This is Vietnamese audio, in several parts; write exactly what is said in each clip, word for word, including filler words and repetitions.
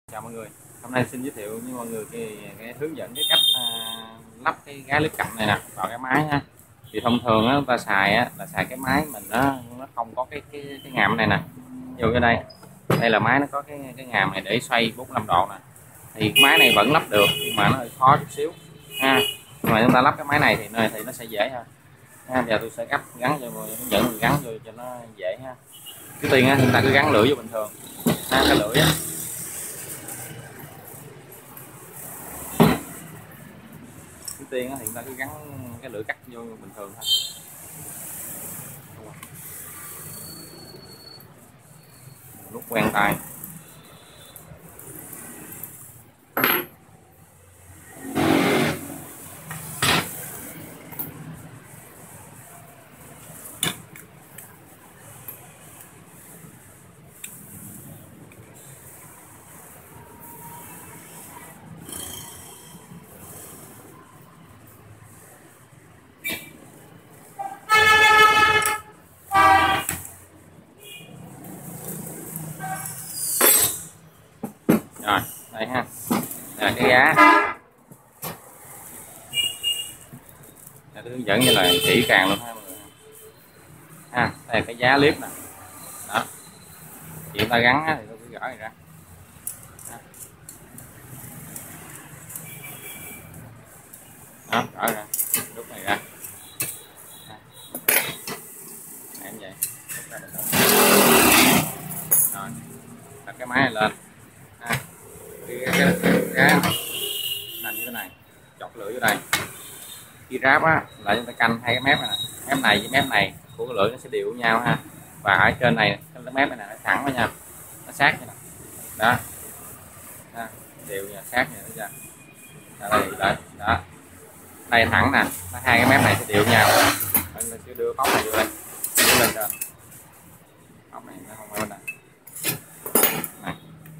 Chào mọi người, hôm nay xin giới thiệu với mọi người cái, cái hướng dẫn cái cách à, lắp cái gái lưới cặn này nè vào cái máy ha. Thì thông thường á, chúng ta xài á, là xài cái máy mình nó nó không có cái cái, cái ngàm này nè. Vô cái đây, đây là máy nó có cái cái ngàm này để xoay bốn mươi lăm độ nè. Thì cái máy này vẫn lắp được nhưng mà nó hơi khó chút xíu ha. Nhưng mà chúng ta lắp cái máy này thì nơi thì nó sẽ dễ hơn. Ha, giờ tôi sẽ gấp gắn cho mọi người, hướng dẫn gắn vô cho nó dễ ha. Trước tiên á, chúng ta cứ gắn lưỡi vô bình thường. Ha, cái lưỡi á. Trước tiên thì chúng ta cứ gắn cái lưỡi cắt vô bình thường thôi. Nút quen tay. Rồi, đây ha, đây là cái giá. Để tôi hướng dẫn như là kỹ càng luôn ha mọi người. Ha, đây là cái giá clip nè. Đó. Chị chúng ta gắn thì tôi cứ gỡ này ra. Đó, gỡ ra, rút này ra. Em vậy. Rút ra được rồi. Rồi, đặt cái máy này lên. Ha. Cái cái cái nằm như thế này, chọc lưỡi vô đây. Khi ráp á là chúng ta canh hai cái mép này nè, mép này với mép này của cái lưỡi nó sẽ đều với nhau ha. Và ở trên này cái mép này nè nó thẳng với nhau, nó sát như này. Đó. Đó, đều nha, sát như thế chưa? Đây, đây, đó. Đây thẳng nè, hai cái mép này sẽ đều với nhau. Mình sẽ đưa bóc này vô đây, đưa lên trên. Bóc này nó không phải bên này. Này.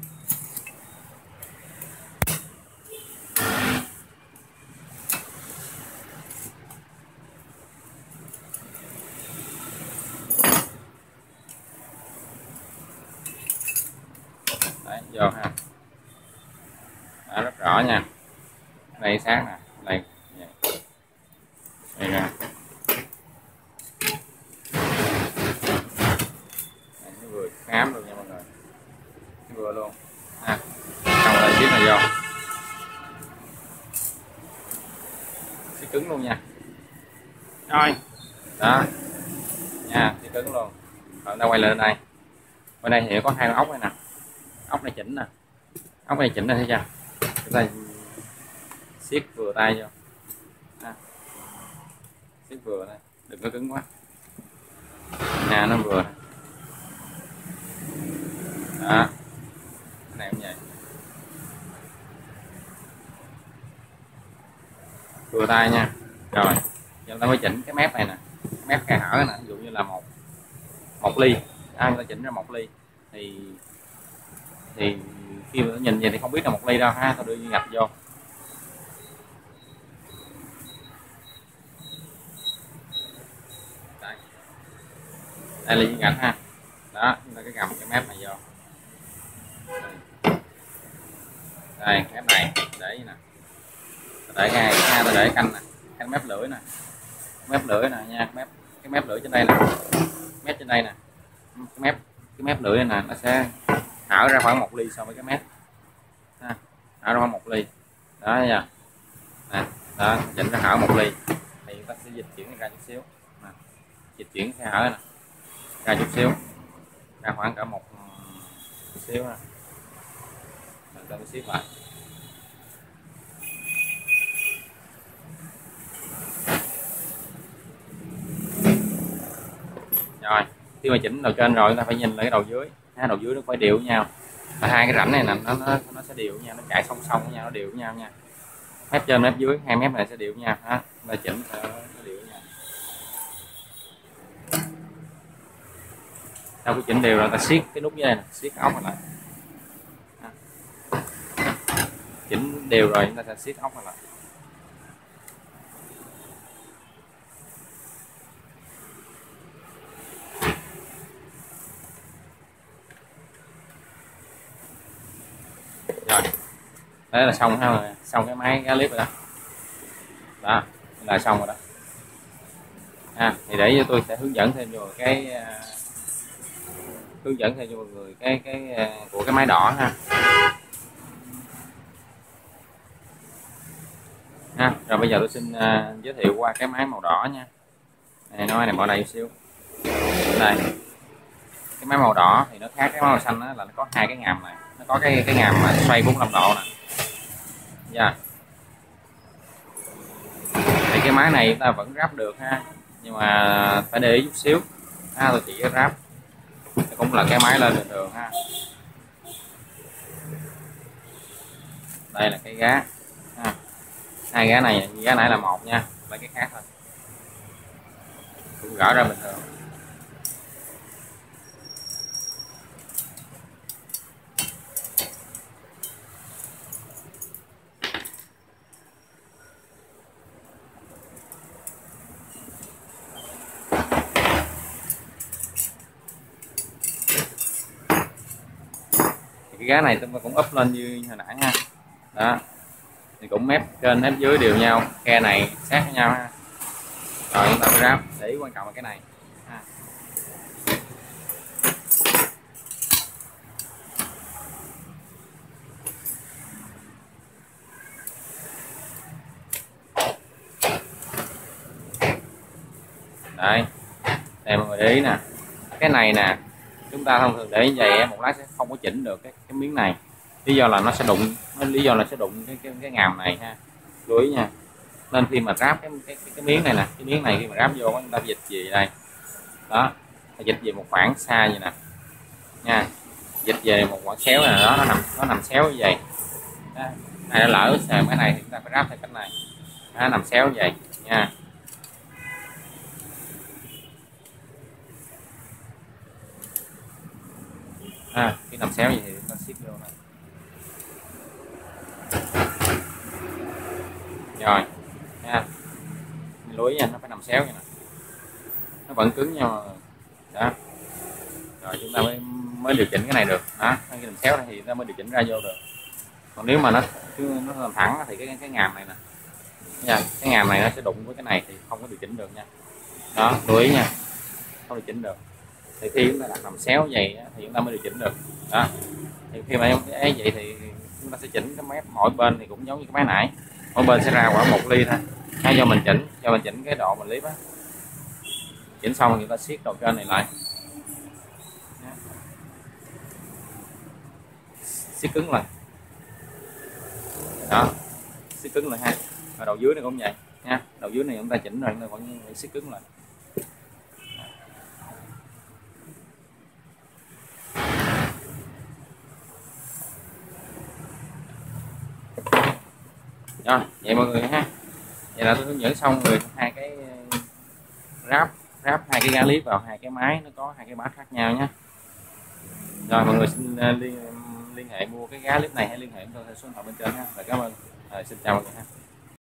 Đấy, vô ha. Đó, rất rõ nha. Đây sát nè, đây. Đây ra. Đây, nó vừa khám luôn nha mọi người. Nó vừa luôn. Ha. Xong rồi chiếc này vô. Sẽ cứng luôn nha. Rồi. Đó. Nha, sẽ cứng luôn. Rồi ta quay lại đây. Bên đây thì có hai con ốc này nè. Ốc này chỉnh nè. Ốc này chỉnh này thấy chưa? Chúng ta siết vừa tay vô. Ha. Siết vừa đây, đừng có cứng quá. Nha, nó vừa. Đó. Cái này cũng vậy. Vừa tay nha. Rồi, chúng ta mới chỉnh cái mép này nè. Cái mép khe hở nè, ví dụ như là một một ly. À, chúng ta chỉnh ra một ly thì thì khi mà nhìn vậy thì không biết là một ly đâu ha, tôi đưa ngập vô. Đây, đây là viên gạch ha. Đó, chúng ta cứ gầm cái mép này vô. Đây, mép này để nè, để ngay ha, tôi để canh nè, canh mép lưỡi nè, mép lưỡi nè nha, mép cái mép lưỡi trên đây nè, mép trên đây nè, cái mép cái mép lưỡi này nè, nó sẽ hở ra khoảng một ly so với cái mép, ha, hở ra khoảng một ly, đó nha, nè, đó, chỉnh ra hở một ly, thì ta sẽ dịch chuyển ra chút xíu, nè. Dịch chuyển khe hở nè, ra chút xíu, ra khoảng cả một chút xíu nè, mình ta siết lại. Rồi, khi mà chỉnh đầu trên rồi chúng ta phải nhìn lại cái đầu dưới, ha, đầu dưới nó phải đều với nhau. Và hai cái rãnh này nè nó nó nó sẽ đều với nhau, nó chạy song song với nhau, nó đều với nhau nha. Mép trên mép dưới, hai mép này sẽ đều với nhau ha. Và chỉnh nó đều với nhau. Sau khi chỉnh đều rồi ta siết cái nút dưới đây nè, siết cái ốc này lại. Ha. Chỉnh đều rồi chúng ta sẽ siết ốc này lại. Rồi đấy là xong ha, xong cái máy gá clip rồi đó. Đó là xong rồi đó. À, thì để cho tôi sẽ hướng dẫn thêm cho cái uh, hướng dẫn thêm cho mọi người cái cái uh, của cái máy đỏ ha. Ha, rồi bây giờ tôi xin uh, giới thiệu qua cái máy màu đỏ nha. Này, nói này bỏ đây một xíu. Đây. Cái máy màu đỏ thì nó khác cái màu xanh đó, là nó có hai cái ngàm này, nó có cái cái ngàm mà xoay bốn mươi lăm độ nè. Dạ. Thì cái máy này chúng ta vẫn ráp được ha, nhưng mà phải để ý chút xíu. Ha, tôi chỉ ráp. Cũng là cái máy lên bình thường ha. Đây là cái gá. Ha. Hai gá này, gá nãy là một nha, lấy cái khác thôi. Cũng gỡ ra bình thường. Cái gá này tôi cũng úp lên như hồi nãy ha. Đó thì cũng mép trên mép dưới đều nhau, khe này sát với nhau ha. Rồi chúng ta ráp, để ý quan trọng là cái này ha. Đây đây mọi người để ý nè, cái này nè chúng ta thông thường để như vậy một lát sẽ không có chỉnh được cái, cái miếng này, lý do là nó sẽ đụng, lý do là sẽ đụng cái cái, cái ngàm này ha, lưu ý nha. Nên khi mà ráp cái cái, cái, cái miếng này nè, cái miếng này khi mà ráp vô chúng ta dịch về đây, đó, dịch về một khoảng xa vậy nè nha, dịch về một khoảng xéo này đó, nó nằm nó nằm xéo như vậy đó. Này đã lỡ sờ cái này thì chúng ta phải ráp theo cách này, nó nằm xéo như vậy nha. À, cái nằm xéo vậy thì nó siết vô này. Rồi nha, lưới nha, nó phải nằm xéo như này, nó vẫn cứng nhau đó. Rồi chúng ta mới mới điều chỉnh cái này được đó, cái nằm xéo này thì chúng ta mới điều chỉnh ra vô được. Còn nếu mà nó nó làm thẳng thì cái cái ngàm này nè nha, cái ngàm này nó sẽ đụng với cái này thì không có điều chỉnh được nha. Đó, lưu ý nha, không điều chỉnh được. Thì khi chúng ta đặt nằm xéo vậy thì chúng ta mới điều chỉnh được đó. Thì khi mà em ấy vậy thì chúng ta sẽ chỉnh cái mép mỗi bên thì cũng giống như cái máy nãy, mỗi bên sẽ ra khoảng một ly thôi. Hay do mình chỉnh, do mình chỉnh cái độ mình clip á, chỉnh xong thì chúng ta siết đầu trên này lại, siết cứng lại đó, siết cứng lại ha. Và đầu dưới này cũng vậy nha, đầu dưới này chúng ta chỉnh rồi chúng ta vẫn phải siết cứng lại. Rồi vậy mọi người ha, vậy là tôi hướng dẫn xong người hai cái ráp ráp hai cái gá clip vào hai cái máy, nó có hai cái bát khác nhau nhé. Rồi mọi người xin liên liên hệ mua cái gá clip này hay liên hệ với tôi theo số điện thoại bên trên ha. Rồi cảm ơn. Rồi, xin chào mọi người ha.